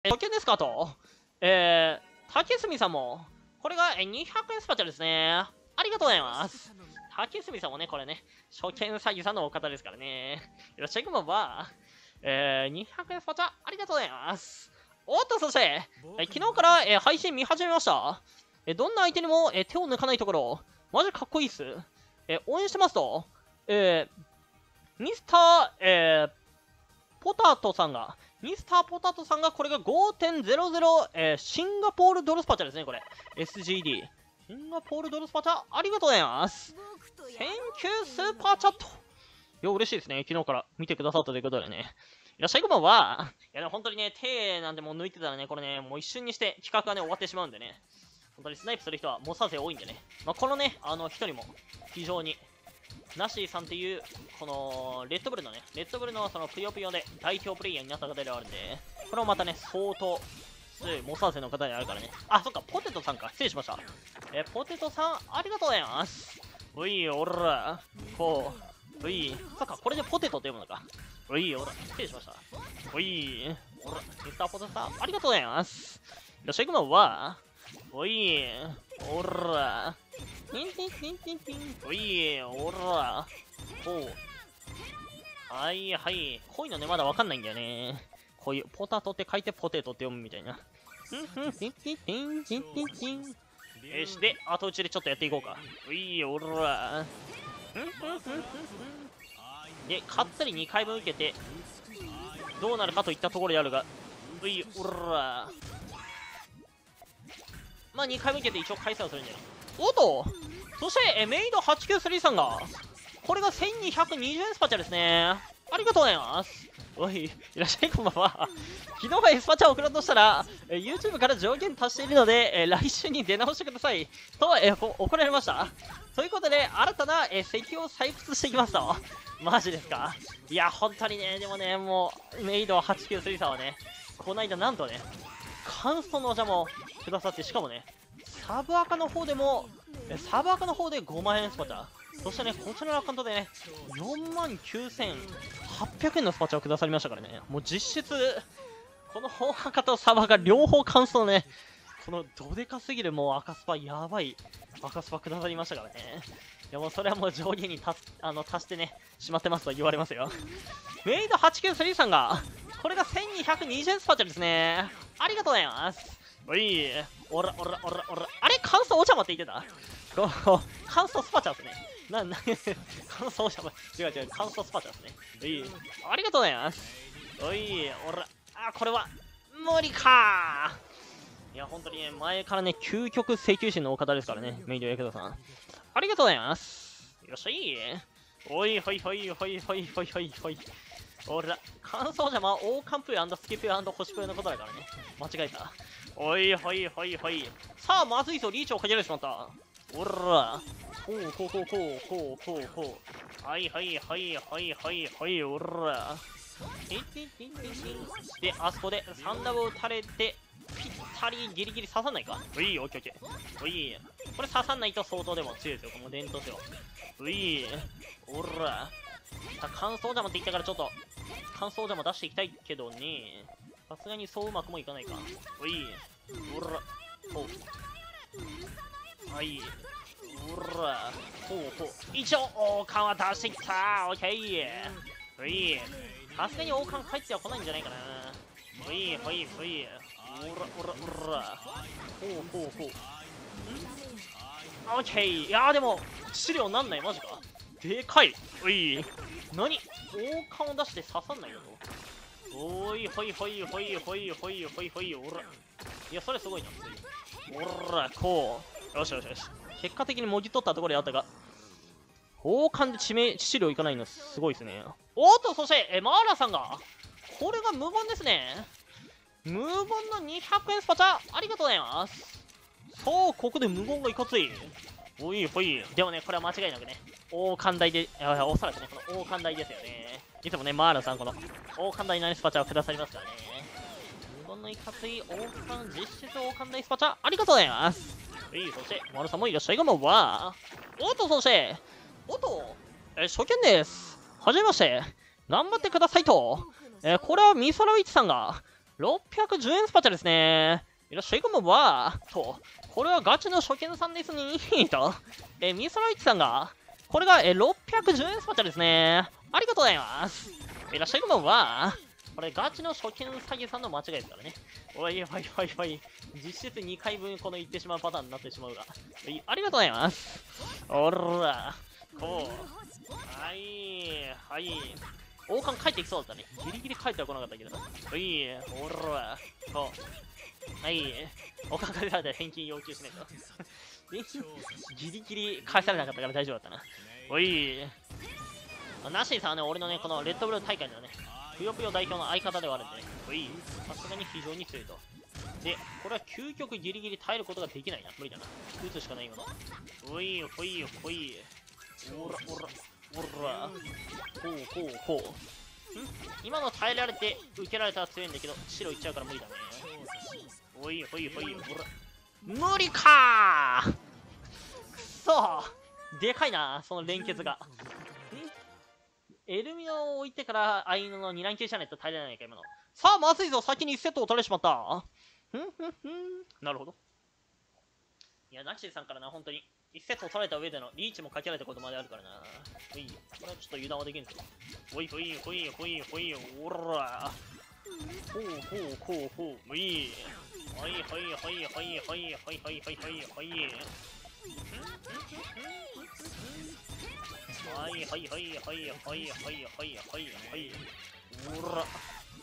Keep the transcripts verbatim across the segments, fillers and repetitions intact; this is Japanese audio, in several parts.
えー、初見ですかと。えー、竹住さんも、これがえーにひゃくえんスパチャですね。ありがとうございます。竹住さんもね、これね、初見詐欺さんのお方ですからね。よろしくこんばんは。えー、にひゃくえんスパチャ、ありがとうございます。おっと、そして、えー昨日から、えー配信見始めました。えーどんな相手にも、えー手を抜かないところ、マジかっこいいっす。えー応援してますと、えー、ミスター、えー、ポタトさんが、ミスターポタトさんがこれが ごてんゼロゼロ、えー、シンガポールドルスパチャですね、これ。エスジーディー。シンガポールドルスパチャ、ありがとうございます。センキュースーパーチャット。いや、嬉しいですね。昨日から見てくださったということでね。いらっしゃいこんばんは。いや、でも本当にね、手なんてもう抜いてたらね、これね、もう一瞬にして企画がね、終わってしまうんでね。本当にスナイプする人は猛者勢多いんでね。まあ、このね、あの、一人も非常にナシーさんっていう、この、レッドブルのね、レッドブルのそのぷよぷよで代表プレイヤーになった方であるんで、これもまたね、相当、強いモサーセの方であるからね。あ、そっか、ポテトさんか。失礼しました。えー、ポテトさん、ありがとうございます。うい、おら、こう、うい、そっか、これでポテトって読むのか。うい、おら、失礼しました。うい、おら、ミスターポテトさん、ありがとうございます。よっしゃ、いくまは、おい、おら、テンテンテンテンテン。おい、おら。ほう。はいはい。こういうのね、まだわかんないんだよね。こういう、ポタトって書いてポテトって読むみたいな。んん、テンテンテンテンテンテン。よし、で、後打ちでちょっとやっていこうか。おい、おら。んんんんん。で、勝ったりにかいぶん受けて、どうなるかといったところであるが、おい、おら。まあ、にかいぶん受けて一応回数はするんじゃない。おっと、そして、えメイドはちきゅうスリーさんが、これがせんにひゃくにじゅうえんスパチャですね。ありがとうございます。おい、いらっしゃいこんばんは。昨日はエスパチャを送ろうとしたら、え YouTube から上限達しているので、え来週に出直してください。と、え怒られました。ということで、新たな、え石油を採掘していきますと。マジですか。いや、本当にね、でもね、もう、メイドはちきゅうスリーさんはね、この間なんとね、カンストのお邪魔をくださって、しかもね、サブアカの方でも、サブアカの方でごまんえんスパチャ。そしてね、こちらのアカウントでね、よんまんきゅうせんはっぴゃくえんのスパチャをくださりましたからね。もう実質、この本アカとサブアカ両方カンストのね、このどでかすぎるもう赤スパ、やばい赤スパくださりましたからね。いやもうそれはもう上限に足すあの足してね、しまってますと言われますよ。メイドはちきゅうスリーさんが、これがせんにひゃくにじゅうえんスパチャですね。ありがとうございます。おい、おらおらおらおら、あれ乾燥お茶まって言ってたこう、乾燥スパチャですね。な、な、乾燥お茶ま、違う違う、乾燥スパチャですね。おい、ありがとうございます。おい、おら、あ、これは、無理かー。いや、本当にね、前からね、究極請求心のお方ですからね、メイドヤクザさん。ありがとうございます。よっしゃい。おい、ほいほいほいほいほいほいほい。おら、乾燥邪魔、オーカンプースキプー星プーのことだからね。間違えた。おいほいほいほい。さあ、まずいぞ、リーチをかけられてしまった。おら。こうこうこうこうこうこうこう。はいはいはいはいはいはい、おら。で、あそこでサンダブを垂れて、ぴったりギリギリ刺さんないか。うい、オッケーオッケー。うい、これ刺さんないと相当でも強いですよ、この伝統性は。うい、おら。さあ、乾燥邪魔って言ったからちょっと、乾燥邪魔出していきたいけどね。さすがにそううまくもいかないか。うい、おら、ほう。はい、おら、ほうほう。一応、王冠は出してきた。オッケー。うい、さすがに王冠帰っては来ないんじゃないかな。うい、ほいほい。おらおらおら。ほうほうほう。オッケー。いやーでも、資料なんない、マジか。でかい。おい。何王冠を出して刺さんないのと。おい、ほいほいほいほいほいほいほい、おら。いや、それすごいな。おら、こう。よしよしよし。結果的にもぎ取ったところであったが、王冠で致命、致死量いかないのすごいですね。おっと、そして、え、マーラさんが、これが無言ですね。無言のにひゃくえんスパチャ、ありがとうございます。そう、ここで無言がいかつい。おいほい。でもね、これは間違いなくね、王冠台で、あおそらくね、この王冠台ですよね。いつもね、マーラさん、この王冠台何スパチャをくださりますからね。無言のいかつい王冠、実質王冠台スパチャ、ありがとうございます。はい、そして、マーラさんもいらっしゃいこんばんは。おっと、そして、おっと、え、初見です。はじめまして。頑張ってくださいと。えー、これはミソラウイチさんが、 ろっぴゃくじゅうえんスパチャですね。いらっしゃいこんばんは。と、これはガチの初見さんですね。と、えー、ミスライチさんが、これが、えー、ろっぴゃくじゅうえんスパチャですね。ありがとうございます。いらっしゃいこんばんは。これガチの初見詐欺さんの間違いですからね。おいおいおいおい。実質にかいぶんこの言ってしまうパターンになってしまうが。ありがとうございます。おら、こう。はい、はい。王冠帰ってきそうだったね。ギリギリ帰っては来なかったけど。はい、おら、こう。はい、王冠返されたら返金要求しないと。ギリギリ返されなかったから大丈夫だったな。おい。ナッシーさんはね、俺のね、このレッドブル大会ではね、ぷよぷよ代表の相方ではあるんでね、おい、さすがに非常に強いと。で、これは究極ギリギリ耐えることができないな。無理だな。打つしかないよな。おい、ほい、ほい。おら、おら、おら。ほうほうほう。ん今の耐えられて、受けられたら強いんだけど、白いっちゃうから無理だね。おい、ほい、ほい、ほら。無理かーくそーでかいな、その連結が。エルミノを置いてからアイヌのにラン級じゃないと耐えられないか、今の。さあ、まずいぞ、先にいちセットを取れてしまった。ふんふんふん。なるほど。いや、ナキシーさんからな、本当に。いちセットを取られた上でのリーチもかけられたことまであるからな。おい、これはちょっと油断はできんぞ。おい、ほい、ほい、ほい、ほい、おら。ほうほうほうほう、おい。はい、はい、はい、はい、はい、はい、はい、はい、はい、はい。はいはいはいはいはいはいはいはいはいおら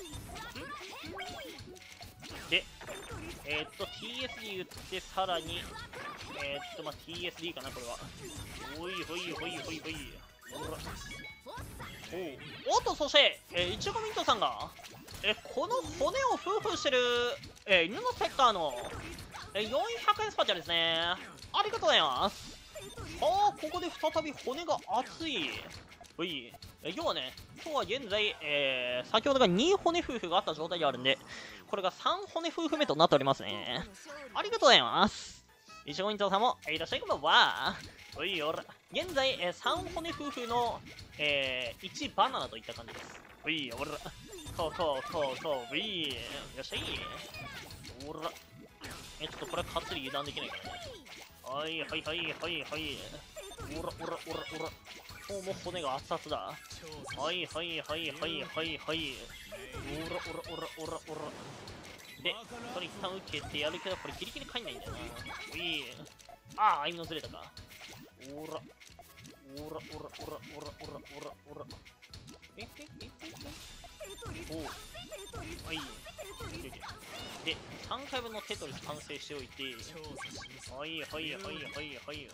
でえー、っと ティーエスディー 打ってさらにえー、っとまあ ティーエスディー かなこれはおいほいほいほいほいおらおおっとそして、えー、いちごミントさんがえー、この骨をフーフーしてる、えー、犬のセッカーの、えー、よんひゃくえんスパチャですねありがとうございますああ、ここで再び骨が熱い。ほい。要はね、今日は現在、えー、先ほどがに骨夫婦があった状態であるんで、これがさん骨夫婦目となっておりますね。ありがとうございます。いちごイントさんも、えー、いらっしゃいこんばんは。ほい、おら。現在、えー、さん骨夫婦の、えー、いちバナナといった感じです。ほい、おら。こうこうこうこう、ほい。いらっしゃい。おら。え、ちょっとこれはかっつり油断できないからね。はいはいはいはいはい。おらおらおらおら。今日も骨が熱々だ。はいはいはいはいはいはい。おらおらおらおらおら。で、これ一旦受けてやるけど、これギリギリ帰んないんだよな。うい。ああ、アイムのずれたか。おら。おらおらおらおらおらおらおら。えええええおう。はい。で、さんかいぶんのテトリス完成しておいて、はいはいはいはいはい、ほら、おい、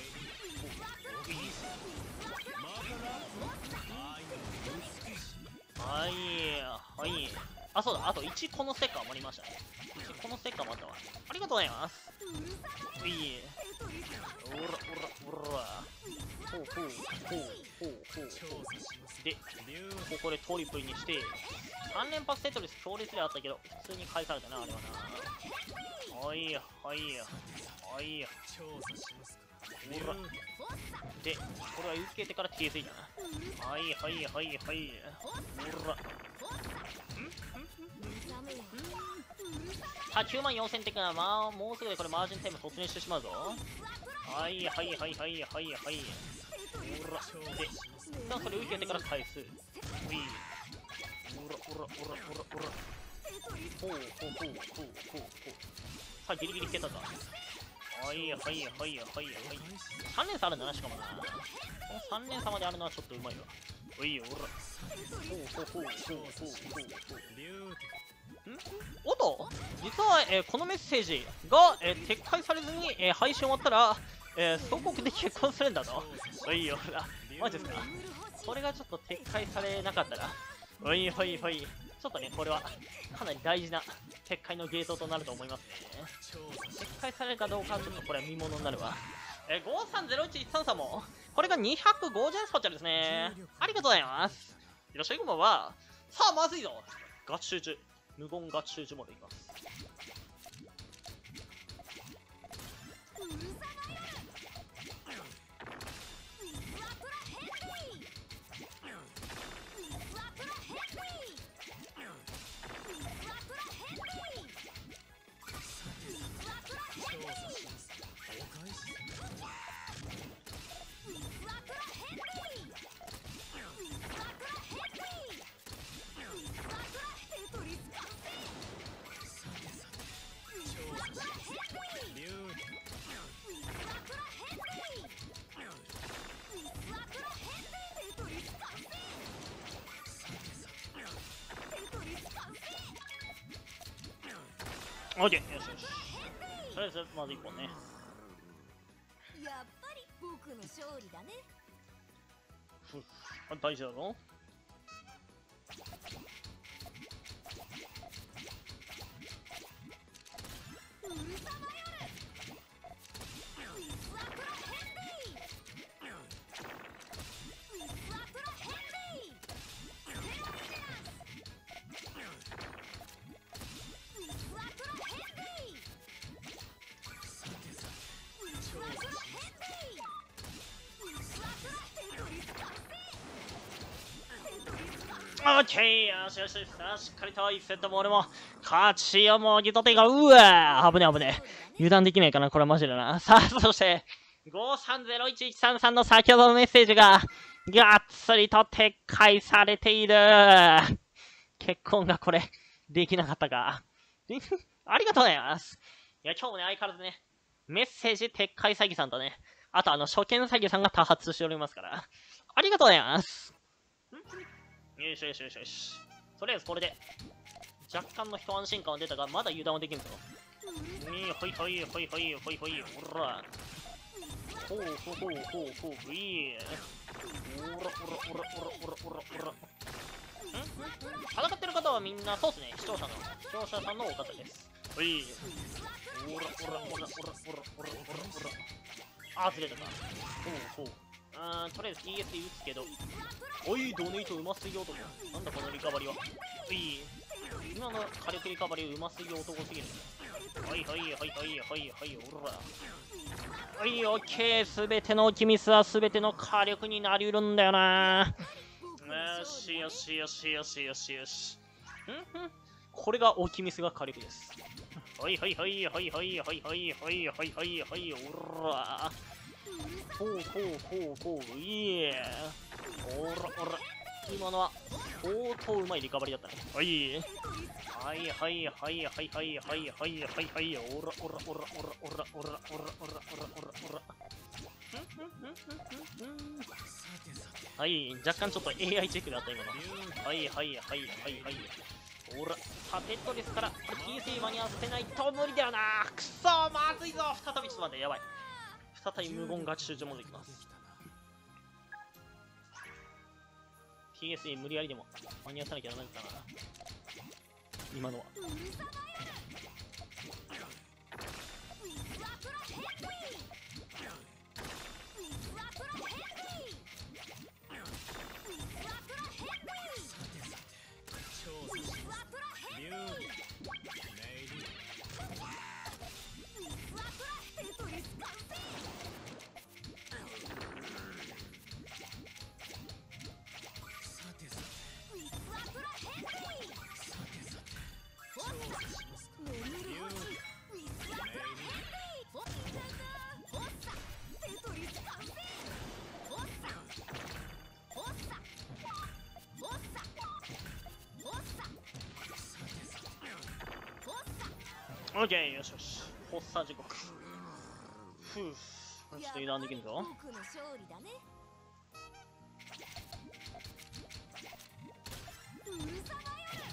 はいはい、あ、そうだ、あといちこのステッカー余りましたね。いちこのステッカーもあったわ。ありがとうございます。うい、おらおらおら、ほうほうほうほうほうほう。で、ここでトリプルにして、さん連発テトリス強烈であったけど、普通に返されたな、あれはな。はいはいはい。ほら。で、これは受けてから ティーエスディー だな。はいはいはいはい。ほら。さあ、きゅうまんよんせん点が、まあ、もうすぐでこれマージンタイム突入してしまうぞ。はいはいはいはいはいはい。ほら。で、さあ、それ受けてから返す。ほい。おらおらおらおらおら。ほうほうほうほうほうほう。さあ、ギリギリいけたか。はいはいはいはいはい。さん連差あるんだな、しかもな。このさん連差まであるのはちょっとうまいわ。おいおら。ほうほうほうほうほうほうほう。んおっと実は、えー、このメッセージが、えー、撤回されずに、えー、配信終わったら、えー、祖国で結婚するんだと。おいおら。マジですかこれがちょっと撤回されなかったら。おいおいおい。ちょっとね、これはかなり大事な撤回のゲートとなると思いますね。撤回されるかどうかはちょっとこれは見ものになるわ。えー、ごさんゼロいちいちさんさんも、これがにひゃくごじゅうえんスパチャですね。ありがとうございます。いらっしゃいこんばんは。さあ、まずいぞ。ガチ集中。無言ガチ集中までいきます。 オッケー、よしよし。とりあえずまずいっぽんね。 やっぱり僕の勝利だね。 ふっ、大事だぞ。 うるさまよる。ウィスワプロヘンリー。ウィスワプロヘンリー。テラミネラス。ウィスワプロヘンリー。ウィスワプロヘンリー。ウィスワプロテトリス完成。 オッケー、よしよしよし。さあ、しっかりといちセットも俺も勝ちをもぎ取っていこう。うわー、危ね危ね。油断できないかな、これマジでな。さあ、そして、ごさんゼロいちいちさんさんの先ほどのメッセージが、がっつりと撤回されている。結婚がこれ、できなかったか。ありがとうございます。いや、今日もね、相変わらずね、メッセージ撤回詐欺さんとね、あとあの、初見詐欺さんが多発しておりますから、ありがとうございます。よしよしよしよし。とりあえずこれで、若干の一安心感は出たが、まだ油断はできんぞ。えー、ほいほいほいほいほいほい、ほら。ほうほうほうほうほう、ういー。おらおらおらおらおらおらおら。ん戦ってる方はみんな、そうっすね、視聴者の、視聴者さんのお方です。ういー。おらおらおらおらおらおらおらおら。あ、ずれたか。ほうほう。あー、とりあえず ティーエス で打つけど。おい、ドネイトうますぎ男。なんだこのリカバリは。うい。今の火力リカバリうますぎ男すぎる。はいはいはいはいはいはい、おら。はい、オッケー。すべてのキミスはすべての火力になりうるんだよな。よしよしよしよしよしよし。んんこれがオキミスが火力です。はいはいはいはいはいはいはいはいはいはいはい、おら。ほうほうほうほう、いえ。おらおら。今のは相当うまいリカバリーだったね。はい。はいはいはいはいはいはいはいはいはい。おらおらおらおらおらおらおらおらおらおらおら。はい、若干ちょっと エーアイ チェックだった今の。はいはいはいはいはい。おら、さてとですから、これ ティーエスイー 間に合わせないと無理だよな。くそー、まずいぞ。再びちょっと待って、やばい。再び無言ガチ集中モードいきます。ティーエスイー 無理やりでも間に合わせなきゃダメだったな。今のは。オッケー、よしよし。発作時刻。ふぅ、ちょっと油断できるぞ。 僕の勝利だね。うるさまよる。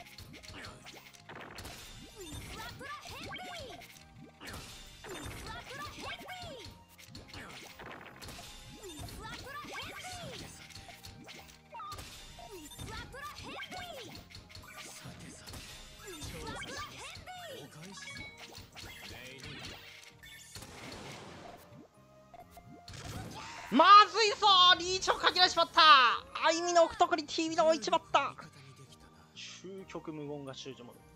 ウィスワプロヘンリー。ウィスワプロヘンリー。ウィスワプロヘンリー。ウィスワプロヘンリー。ウィスワプロヘンリー。 まずいぞー、リーチをかけらしまった。あいみの懐に ティービー の置いちまった。究極無言が終了モード。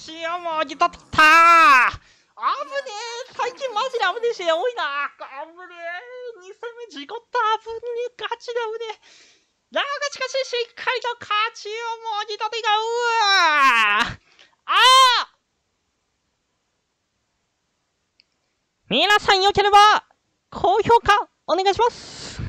ちよもぎ取ってきたー。あぶねえ、最近マジであぶねえし多いな。あぶねえ、に戦目事故った。あぶねえ、ガチであぶねえ。だがしかししっかりと勝ちをもぎ取っていかうわー。ああ、皆さんよければ高評価お願いします。